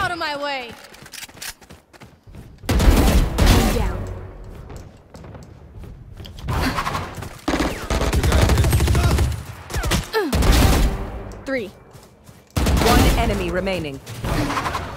out of my way. One down. Three. One enemy remaining.